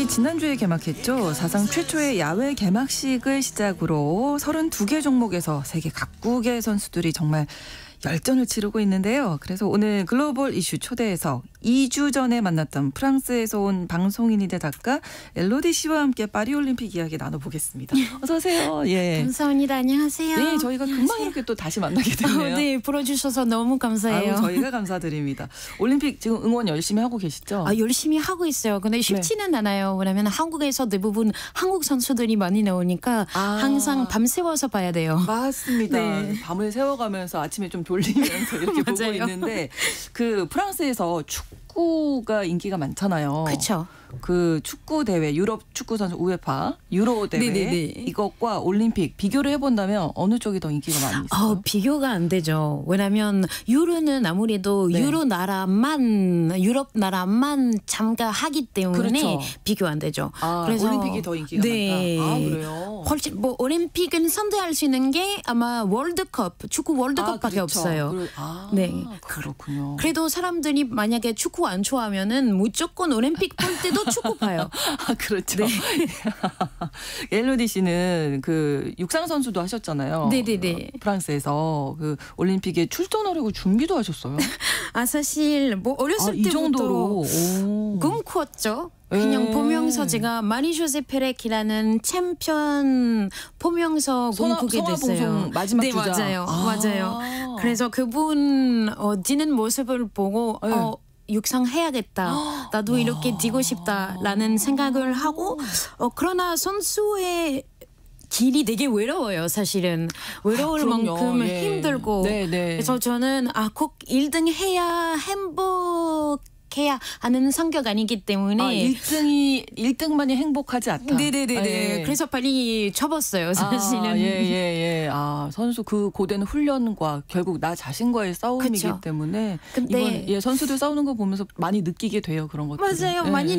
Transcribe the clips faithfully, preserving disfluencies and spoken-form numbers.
올림픽이 지난주에 개막했죠. 사상 최초의 야외 개막식을 시작으로 서른두 개 종목에서 세계 각국의 선수들이 정말 열전을 치르고 있는데요. 그래서 오늘 글로벌 이슈 초대해서 이 주 전에 만났던 프랑스에서 온 방송인이자 작가 엘로디 씨와 함께 파리올림픽 이야기 나눠보겠습니다. 어서 오세요. 예. 감사합니다. 안녕하세요. 네, 저희가 금방 안녕하세요. 이렇게 또 다시 만나게 됐네요. 어, 네, 불러주셔서 너무 감사해요. 아유, 저희가 감사드립니다. 올림픽 지금 응원 열심히 하고 계시죠? 아, 열심히 하고 있어요. 근데 쉽지는 네. 않아요. 왜냐면 한국에서 대부분 한국 선수들이 많이 나오니까 아. 항상 밤새워서 봐야 돼요. 맞습니다. 네. 밤을 새워가면서 아침에 좀 졸리면서 이렇게 보고 있는데 그 프랑스에서 축구가 인기가 많잖아요. 그렇죠. 그 축구 대회 유럽 축구 선수 우에파 유로 대회 네네네. 이것과 올림픽 비교를 해본다면 어느 쪽이 더 인기가 많이 있어요? 어, 비교가 안 되죠. 왜냐하면 유로는 아무래도 네. 유로 나라만 유럽 나라만 참가하기 때문에 그렇죠. 비교 안 되죠. 아, 그래서 올림픽이 더 인기가 네. 많다. 아, 그래요? 훨씬 뭐 올림픽은 선대할 수 있는 게 아마 월드컵 축구 월드컵밖에 아, 그렇죠. 없어요. 그, 아, 네. 그렇군요. 그래도 사람들이 만약에 축구 안 좋아하면은 무조건 올림픽 볼 때도 축구 봐요. 아, 그렇죠. 네. 엘로디 씨는 그 육상 선수도 하셨잖아요. 네네네. 프랑스에서 그 올림픽에 출전하려고 준비도 하셨어요. 아 사실 뭐 어렸을 아, 이 때부터 정도로 오. 꿈꾸었죠. 그냥 에. 보면서 제가 마리조세 페렉이라는 챔피언 보면서 꿈꾸게 선화 됐어요. 방송 마지막 네, 주자. 맞아요. 아. 맞아요. 그래서 그분 어, 뛰는 모습을 보고 네. 어, 육상 해야겠다. 나도 이렇게 뛰고 싶다라는 생각을 하고 어, 그러나 선수의 길이 되게 외로워요. 사실은 외로울 아, 그럼요. 만큼 예. 힘들고 네, 네. 그래서 저는 아, 꼭 일 등 해야 행복 해야 하는 성격 아니기 때문에 아, 일 등이 일 등만이 행복하지 않다. 네네네네. 예. 그래서 빨리 접었어요. 사실은. 아, 예, 예, 예. 아, 선수 그 고된 훈련과 결국 나 자신과의 싸움이기 그쵸. 때문에 근데 이번 예, 선수들 싸우는 거 보면서 많이 느끼게 돼요. 그런 것들. 맞아요. 예, 많이 예.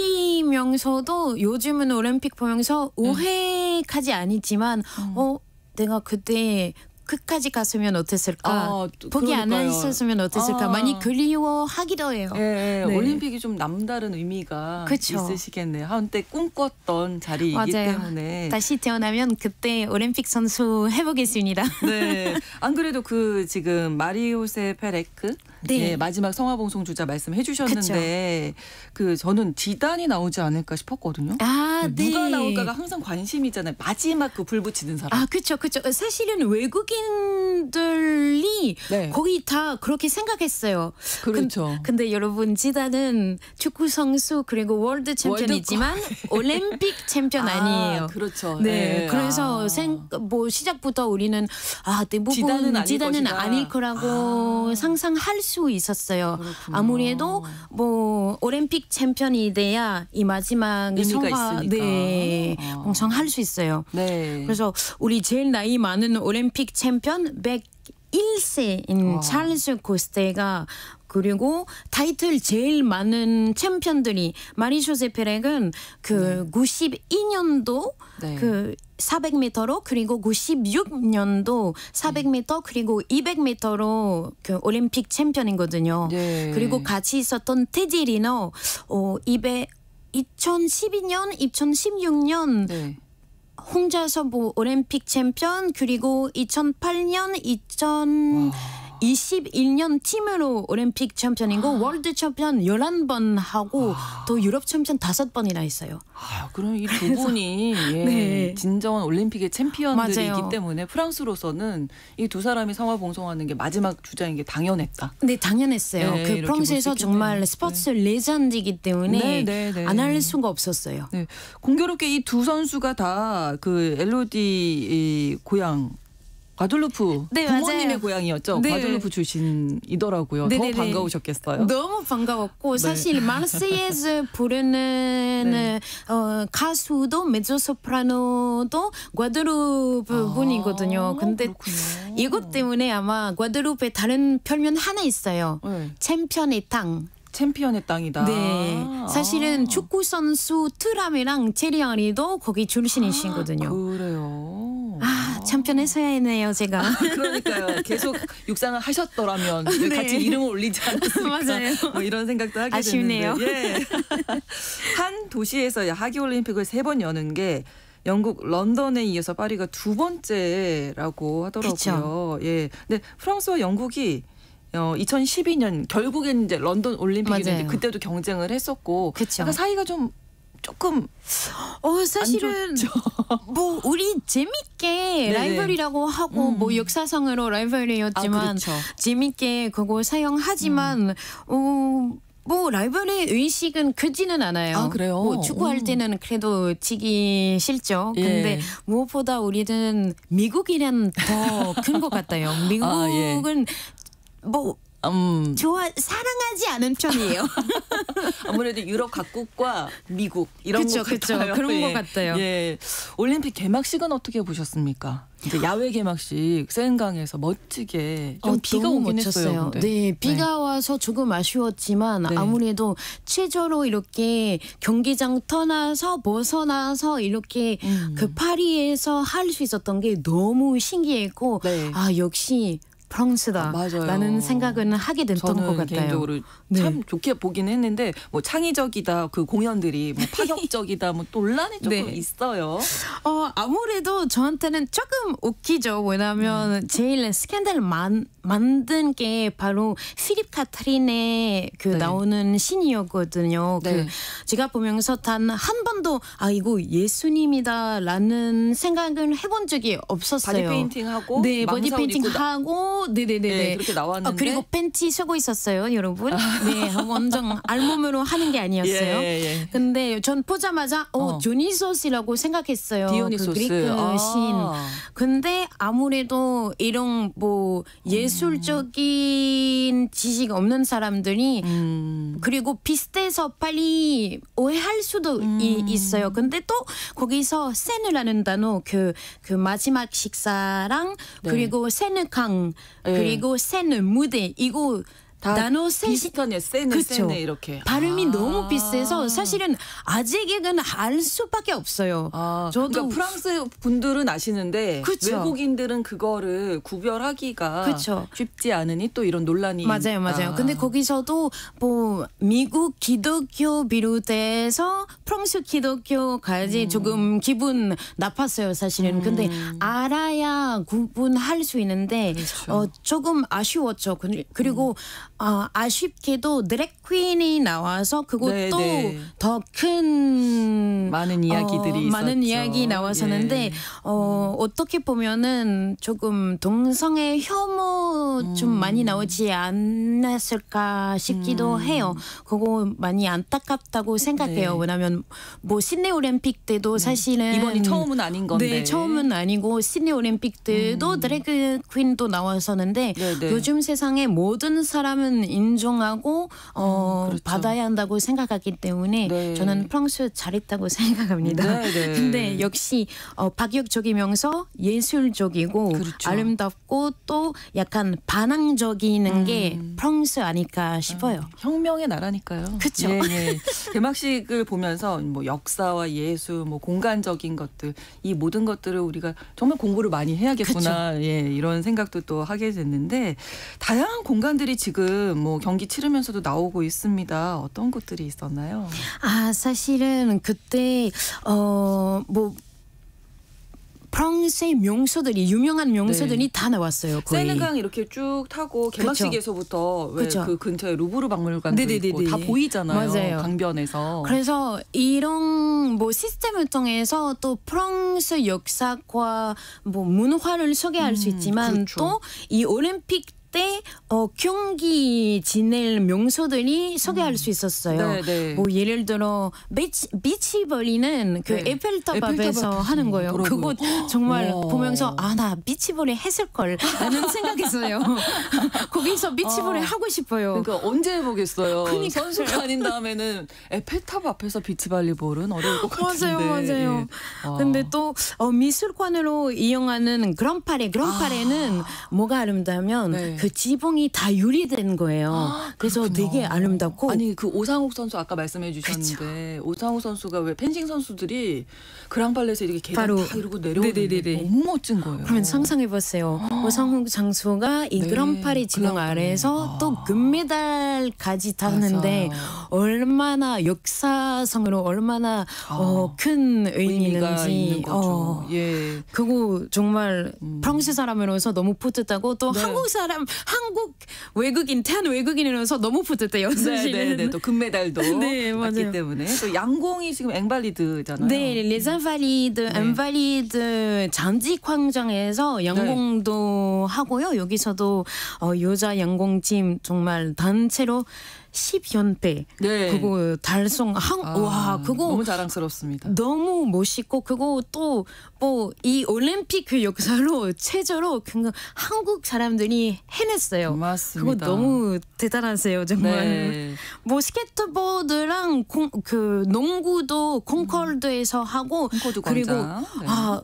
느끼면서도 요즘은 올림픽 보면서 오해까지 아니지만 음. 어 내가 그때 끝까지 갔으면 어땠을까? 아, 포기 안 그러니까요. 했었으면 어땠을까? 아. 많이 그리워하기도 해요. 예, 예. 네. 올림픽이 좀 남다른 의미가 그쵸. 있으시겠네요. 한때 꿈꿨던 자리이기 맞아요. 때문에. 다시 태어나면 그때 올림픽 선수 해보겠습니다. 네. 안 그래도 그 지금 마리오세 페레크 네. 예, 마지막 성화봉송 주자 말씀해 주셨는데 그 저는 지단이 나오지 않을까 싶었거든요. 아, 네. 누가 나올까가 항상 관심이잖아요. 마지막 그 불 붙이는 사람. 아, 그렇죠, 그렇죠. 사실은 외국인들이 네. 거의 다 그렇게 생각했어요. 그렇죠. 근, 근데 여러분 지단은 축구 선수 그리고 월드 챔피언이지만 올림픽 챔피언 아, 아니에요. 그렇죠. 네, 예. 그래서 아. 생, 뭐 시작부터 우리는 아 대부분 지단은 아닐 지단은 것이다. 아닐 거라고 아. 상상할 수 있었어요. 그렇군요. 아무래도 뭐 올림픽 챔피언이 돼야 이 마지막 의미가 성화 있으니까. 네 아. 봉송할 수 있어요. 네. 그래서 우리 제일 나이 많은 올림픽 챔피언 백일 세인 와. 찰스 코스테가 그리고 타이틀 제일 많은 챔피언들이 마리조세 페렉은 그 네. 구십이 년도 네. 그 사백 미터로 그리고 구십육 년도 사백 미터 그리고 이백 미터로 그 올림픽 챔피언이거든요. 네. 그리고 같이 있었던 테디 리너 어 이백 이천십이 년, 이천십육 년 네. 혼자서 뭐 올림픽 챔피언 그리고 이천팔 년, 이천이십일 년 팀으로 올림픽 챔피언이고 월드 챔피언 열한 번 하고 또 유럽 챔피언 다섯 번이나 있어요. 아, 그럼 이 두 분이 예, 네. 진정한 올림픽의 챔피언들이기 맞아요. 때문에 프랑스로서는 이 두 사람이 성화봉송하는 게 마지막 주자인 게 당연했다. 네, 당연했어요. 네, 그 이렇게 프랑스에서 볼수 있겠네요. 정말 스포츠 레전드이기 때문에 네, 네, 네. 안 할 수가 없었어요. 네, 공교롭게 이 두 선수가 다 그 엘로디 고향 과들루프 네, 부모님의 맞아요. 고향이었죠. 네. 과들루프 출신이더라고요. 네네네. 더 반가우셨겠어요. 너무 반가웠고 네. 사실 마르세이에서 부르는 네. 어, 가수도 메조소프라노도 과드루프 분이거든요. 근데 그렇군요. 이것 때문에 아마 과드루프에 다른 별명 하나 있어요. 네. 챔피언의 땅. 챔피언의 땅이다. 네, 사실은 아. 축구 선수 트람이랑 체리 아리도 거기 출신이시거든요. 그래요. 아, 아, 챔피언했어야 했네요, 제가. 아, 그러니까요. 계속 육상을 하셨더라면 네. 같이 이름을 올리지 않았을까. 맞아요. 뭐 이런 생각도 하게 아쉽네요. 되는데. 예. 한 도시에서 하계올림픽을 세 번 여는 게 영국 런던에 이어서 파리가 두 번째라고 하더라고요. 그쵸. 예. 근데 프랑스와 영국이 어, 이천십이 년 결국엔 이제 런던 올림픽이었는데 그때도 경쟁을 했었고 그쵸. 약간 사이가 좀 조금 어 사실은 뭐 우리 재밌게 네네. 라이벌이라고 하고 음. 뭐 역사상으로 라이벌이었지만 아, 그렇죠. 재밌게 그거 사용하지만 어. 뭐 라이벌의 의식은 크지는 않아요. 아, 그래요? 뭐 축구할 음. 때는 그래도 지기 싫죠. 예. 근데 무엇보다 우리는 미국이란 더 큰 것 같아요. 미국은 뭐 음. 좋아 사랑하지 않은 편이에요. 아무래도 유럽 각국과 미국 이런 그쵸, 것 그쵸. 같아요. 그런 예. 것 같아요. 예. 올림픽 개막식은 어떻게 보셨습니까? 이제 야외 개막식 센강에서 멋지게 좀 어, 비가 너무 오긴 멋졌어요. 했어요. 근데. 네, 비가 와서 조금 아쉬웠지만 네. 아무래도 최저로 이렇게 경기장 떠나서 벗어나서 이렇게 음. 그 파리에서 할 수 있었던 게 너무 신기했고 네. 아 역시 프랑스다 아, 맞아요. 라는 생각은 하게 됐던 저는 것 같아요. 개인적으로 네. 참 좋게 보긴 했는데 뭐 창의적이다 그 공연들이 뭐 파격적이다 뭐 논란이 조금 네. 있어요. 어 아무래도 저한테는 조금 웃기죠. 왜냐하면 음. 제일 스캔들 만, 만든 게 바로 필립 카트린의 그 네. 나오는 신이었거든요. 네. 그 제가 보면서 단 한 번도 아 이거 예수님이다라는 생각을 해본 적이 없었어요. 바디 페인팅하고 네, 바디 망사 옷 페인팅 입고 나- 하고 네네네네 네, 그렇게 나왔는데 어, 그리고 팬티 쓰고 있었어요, 여러분. 네, 완전 알몸으로 하는 게 아니었어요. 예, 예. 근데 전 보자마자 어, 어. 조니소스라고 생각했어요. 디오니소스. 그 그리크 아. 신. 근데 아무래도 이런 뭐 예술적인 지식 없는 사람들이 음. 그리고 비슷해서 빨리 오해할 수도 음. 이, 있어요. 근데 또 거기서 세느라는 단어 그, 그 마지막 식사랑 네. 그리고 세느강 네. 그리고 세느 무대 이거 다 나노 셋이 비슷하네. 세네 그쵸. 세네 이렇게. 발음이 아. 너무 비슷해서 사실은 아직은 알 수밖에 없어요. 아, 저도 그러니까 프랑스 분들은 아시는데 그쵸. 외국인들은 그거를 구별하기가 그쵸. 쉽지 않으니 또 이런 논란이 맞아요, 맞아요. 있다. 근데 거기서도 뭐 미국 기독교 비롯해서 프랑스 기독교까지 음. 조금 기분 나빴어요, 사실은. 근데 알아야 구분할 수 있는데 그렇죠. 어, 조금 아쉬웠죠. 그- 그리고 어, 아쉽게도 드래그 퀸이 나와서 그것도 네, 네. 더 큰 많은 이야기들이 어, 많은 있었죠. 이야기 나왔었는데 예. 어, 어떻게 보면은 조금 동성애 혐오 좀 음. 많이 나오지 않았을까 싶기도 해요. 그거 많이 안타깝다고 생각해요. 네. 왜냐하면 뭐 시드니 올림픽 때도 사실은 이번이 처음은 아닌 건데. 네, 처음은 아니고 시드니 올림픽 때도 드래그 퀸도 나왔었는데 네, 네. 요즘 세상에 모든 사람은 인정하고 어, 그렇죠. 받아야 한다고 생각하기 때문에 네. 저는 프랑스 잘했다고 생각합니다. 네, 네. 근데 역시 어, 파격적이면서 예술적이고 그렇죠. 아름답고 또 약간 반항적인 음. 게 프랑스 아닐까 싶어요. 혁명의 나라니까요. 그쵸. 예, 예. 개막식을 보면서 뭐 역사와 예술, 뭐 공간적인 것들 이 모든 것들을 우리가 정말 공부를 많이 해야겠구나. 예, 이런 생각도 또 하게 됐는데 다양한 공간들이 지금 뭐 경기 치르면서도 나오고 있습니다. 어떤 것들이 있었나요? 아 사실은 그때 어뭐 프랑스의 명소들이 유명한 명소들이 네. 다 나왔어요. 거의. 세느강 이렇게 쭉 타고 개막식에서부터 왜 그쵸. 그 근처에 루브르 박물관도 네네네네. 있고 다 보이잖아요. 맞아요. 강변에서. 그래서 이런 뭐 시스템을 통해서 또 프랑스 역사과 뭐 문화를 소개할 수 음, 있지만 그렇죠. 또 이 올림픽 때 어, 경기 지낼 명소들이 소개할 수 있었어요. 네, 네. 뭐 예를 들어 비치, 비치볼리는 그 네. 에펠탑 에펠탑 앞에서 앞에서 하는 거예요. 그러고요. 그거 정말 와. 보면서 아 나 비치볼리 했을 걸 라는 생각했어요. 거기서 비치볼리 아. 하고 싶어요. 그러니까 언제 해보겠어요. 그러니까요. 선수가 아닌 다음에는 에펠탑 앞에서 비치발리볼은 어려울 것 같은데. 맞아요, 맞아요. 예. 와. 근데 또 어, 미술관으로 이용하는 그랑파레, 그랑파레는 뭐가 아름다우면 네. 그 지붕이 다 유리된 거예요. 아, 그래서 그렇구나. 되게 아름답고 아니 그 오상욱 선수 아까 말씀해 주셨는데 오상욱 선수가 왜 펜싱 선수들이 그랑팔레에서 이렇게 계단 바로 다 이러고 내려오는데 네네네네. 너무 멋진 거예요. 그러면 상상해보세요. 오상욱 장수가 이 네, 그랑파리 지붕 그랑파리. 아래에서 아. 또 금메달까지 탔는데 맞아요. 얼마나 역사성으로 얼마나 아. 어, 큰 의미가 의미인지 있는 거죠. 어, 예. 그거 정말 프랑스 사람으로서 너무 뿌듯하고 또 네. 한국 사람 한국 외국인 태안 외국인으로서 너무 뿌듯해요. 사실은. 네네네. 또 금메달도 네, 맞기 맞아요. 때문에 또 양궁이 지금 앵발리드잖아요. 네, 레자발리드, 네. 엠발리드 잔디 광장에서 양궁도 하고요. 여기서도 어, 여자 양궁팀 정말 단체로 십 연패 네. 그거 달성 한, 아, 와 그거 너무 자랑스럽습니다. 너무 멋있고 그거 또 뭐 이 올림픽 그 역사로 최저로 그 한국 사람들이 해냈어요. 맞습니다. 그거 너무 대단하세요 정말. 네. 뭐 스케이트보드랑 공, 그 농구도 콩콜드에서 하고 콩코드 그리고 광장. 네. 아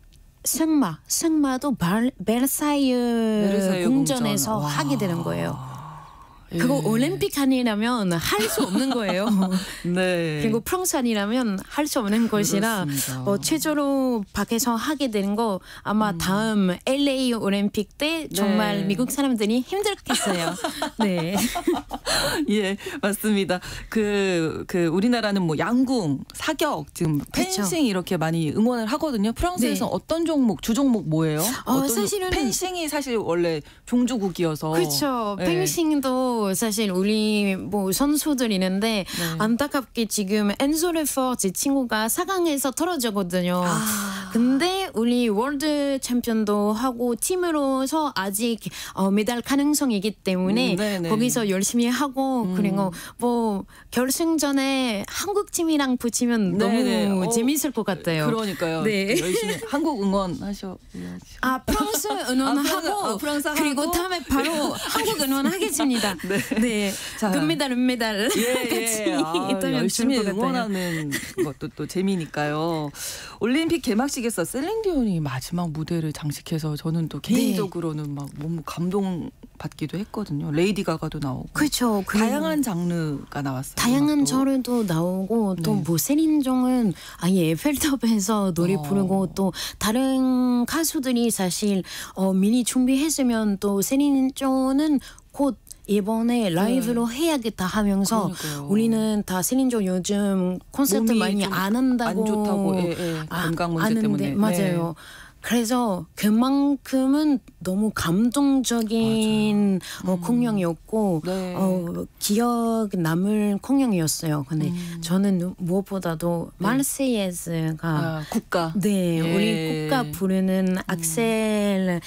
승마 승마도 발, 베르사유, 베르사유 궁전에서 궁전. 하게 와. 되는 거예요. 예. 그거 올림픽 아니라면 할 수 없는 거예요. 네. 그리고 프랑스 아니라면 할 수 없는 것이라 그렇습니다. 어, 최저로 밖에서 하게 되는 거 아마 다음 엘에이 올림픽 때 정말 네. 미국 사람들이 힘들겠어요. 네. 예, 맞습니다. 그, 그, 우리나라는 뭐 양궁, 사격, 지금 펜싱 그쵸. 이렇게 많이 응원을 하거든요. 프랑스에서 네. 어떤 종목, 주 종목 뭐예요? 어, 어떤 종- 사실은- 펜싱이 사실 원래 종주국이어서. 그렇죠. 네. 펜싱도 사실 우리 뭐 선수들 있는데 네. 안타깝게 지금 엔소 레퍼 제 친구가 사 강에서 떨어졌거든요. 아. 근데 우리 월드 챔피언도 하고 팀으로서 아직 어, 메달 가능성이기 때문에 음, 네네. 거기서 열심히 하고 그리고 뭐 결승전에 한국 팀이랑 붙이면 네네. 너무 어, 재밌을 것 같아요. 그러니까요. 네. 열심히 한국 응원하셔야죠. 아 프랑스 응원하고 아, 프랑스 하고. 그리고 다음에 바로 한국 응원하겠습니다. 네, 자. 금메달, 은메달 예, 같이 예. 아, 있다면 열심히 좋을 것 같아요. 응원하는 것도 또 재미니까요. 올림픽 개막식에서 셀린디온이 마지막 무대를 장식해서 저는 또 네. 개인적으로는 막 너무 감동 받기도 했거든요. 레이디 가가도 나오고. 그렇죠. 다양한 장르가 나왔어요. 다양한 음악도. 저르도 나오고 또 네. 뭐 세린종은 아예 에펠탑에서 노래 어. 부르고 또 다른 가수들이 사실 어, 미리 준비했으면 또 세린종은 곧 이번에 라이브로 해야겠다 하면서 네. 그러니까요. 우리는 다 세린종 요즘 콘서트 몸이 많이 좀 안 한다고 안 좋다고, 예, 예. 건강 문제 아는데, 때문에. 맞아요. 네. 그래서 그만큼은 너무 감동적인 어, 공연이었고 네. 어, 기억 남을 공연이었어요. 근데 음. 저는 무엇보다도 말세예스가 아, 국가. 네, 예. 우리 국가 부르는 악셀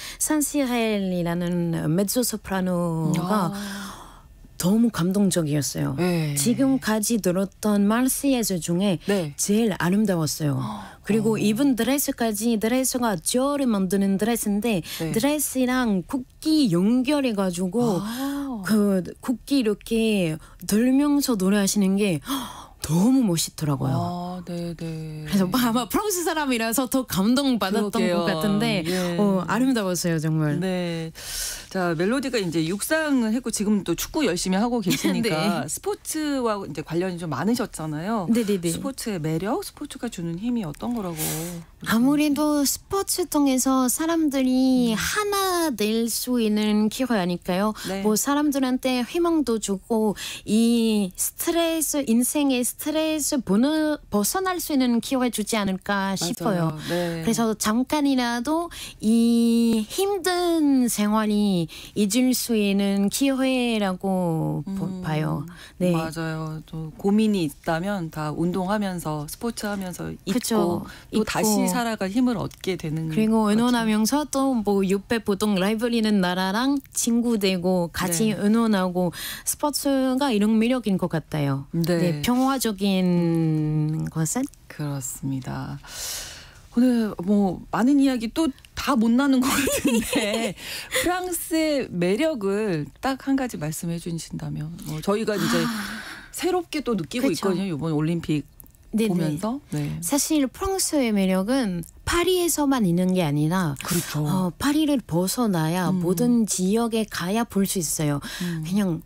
산시렐이라는 메조소프라노가 아. 너무 감동적이었어요. 네. 지금까지 들었던 말세예스 중에 네. 제일 아름다웠어요. 그리고 입은 드레스까지 드레스가 저를 만드는 드레스인데 네. 드레스랑 국기 연결해가지고 아. 그 국기 이렇게 들면서 노래하시는 게 너무 멋있더라고요. 아, 네, 네. 그래서 아마 프랑스 사람이라서 더 감동받았던 그러게요. 것 같은데 예. 어, 아름다웠어요 정말. 네. 자, 멜로디가 이제 육상을 했고 지금 또 축구 열심히 하고 계시니까 네. 스포츠와 이제 관련이 좀 많으셨잖아요. 네네네. 스포츠의 매력, 스포츠가 주는 힘이 어떤 거라고? 아무래도 스포츠 통해서 사람들이 하나 될 수 있는 기회 아닐까요? 네. 뭐 사람들한테 희망도 주고 이 스트레스 인생의 스트레스 벗어, 벗어날 수 있는 기회 주지 않을까 싶어요. 맞아요. 네. 그래서 잠깐이라도 이 힘든 생활이 잊을 수 있는 기회라고 음, 봐요. 네. 맞아요. 또 고민이 있다면 다 운동하면서 스포츠하면서 잊고 그쵸. 또 잊고. 다시 살아갈 힘을 얻게 되는 그리고 거죠. 응원하면서 또 뭐 육배 보통 라이벌이는 나라랑 친구 되고 같이 네. 응원하고 스포츠가 이런 매력인 것 같아요. 네. 평화적인 것은 그렇습니다. 오늘 뭐 많은 이야기 또 다 못 나눈 것 같은데 프랑스의 매력을 딱 한 가지 말씀해 주신다면 뭐 저희가 이제 새롭게 또 느끼고 그쵸. 있거든요. 이번 올림픽 네네. 보면서. 네. 사실 프랑스의 매력은 파리에서만 있는 게 아니라 그렇죠. 어, 파리를 벗어나야 음. 모든 지역에 가야 볼 수 있어요. 음. 그냥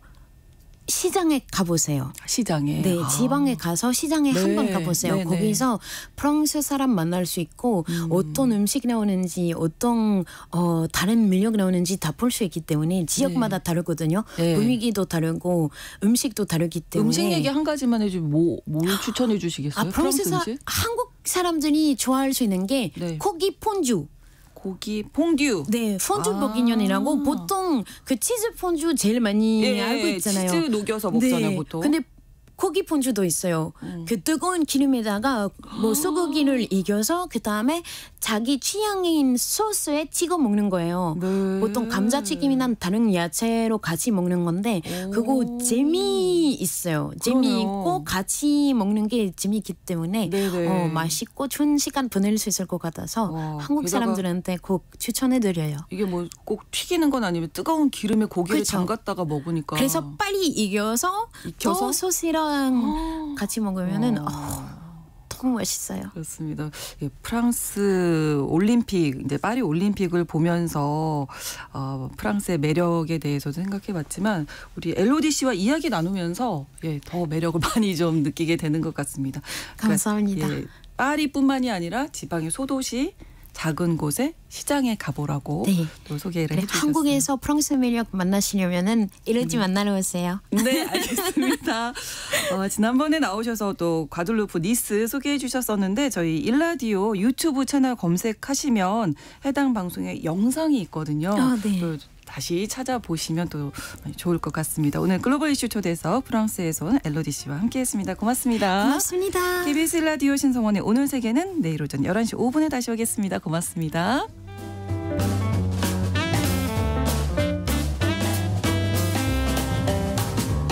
시장에 가보세요. 시장에. 네, 아. 지방에 가서 시장에 네, 한번 가보세요. 네, 네. 거기서 프랑스 사람 만날 수 있고 음. 어떤 음식 나오는지 어떤 어, 다른 매력 나오는지 다 볼 수 있기 때문에 지역마다 네. 다르거든요. 네. 분위기도 다르고 음식도 다르기 때문에 음식 얘기 한 가지만 해주면 뭐, 뭘 추천해 주시겠어요? 아, 프랑스 사, 음식? 한국 사람들이 좋아할 수 있는 게 네. 고기 폰주. 고기 퐁듀. 네, 폰주 아. 버기년이라고 보통 그 치즈 폰주 제일 많이 예, 알고 있잖아요. 치즈 녹여서 먹잖아요, 보통. 근데 고기 폰주도 있어요. 음. 그 뜨거운 기름에다가 뭐 소고기를 익혀서 그 다음에 자기 취향인 소스에 찍어 먹는 거예요. 네. 보통 감자튀김이나 다른 야채로 같이 먹는 건데 오. 그거 재미있어요. 재미있고 같이 먹는 게 재미있기 때문에 네네. 어, 맛있고 좋은 시간 보낼 수 있을 것 같아서 와, 한국 게다가 사람들한테 꼭 추천해드려요. 이게 뭐 꼭 튀기는 건 아니면 뜨거운 기름에 고기를 그쵸. 담갔다가 먹으니까. 그래서 빨리 익혀서 익혀서? 또 소스랑 같이 먹으면은 와. 어, 너무 맛있어요. 그렇습니다. 예, 프랑스 올림픽, 이제 파리 올림픽을 보면서 어, 프랑스의 매력에 대해서도 생각해봤지만 우리 엘오디 씨와 이야기 나누면서 예, 더 매력을 많이 좀 느끼게 되는 것 같습니다. 감사합니다. 그러니까, 예, 파리뿐만이 아니라 지방의 소도시 작은 곳에 시장에 가보라고 네. 또 소개를 그래, 해주셨어요. 한국에서 프랑스 매력 만나시려면은 엘오디 음. 만나러 오세요. 네, 알겠습니다. 어, 지난번에 나오셔서 또 과들루프 니스 소개해 주셨었는데 저희 일라디오 유튜브 채널 검색하시면 해당 방송의 영상이 있거든요. 아, 네. 또 다시 찾아보시면 또 좋을 것 같습니다. 오늘 글로벌 이슈 초대석 프랑스에서 온 엘로디 씨와 함께했습니다. 고맙습니다. 고맙습니다. 케이비에스 라디오 신성원의 오늘 세계는 내일 오전 열한 시 오 분에 다시 오겠습니다. 고맙습니다.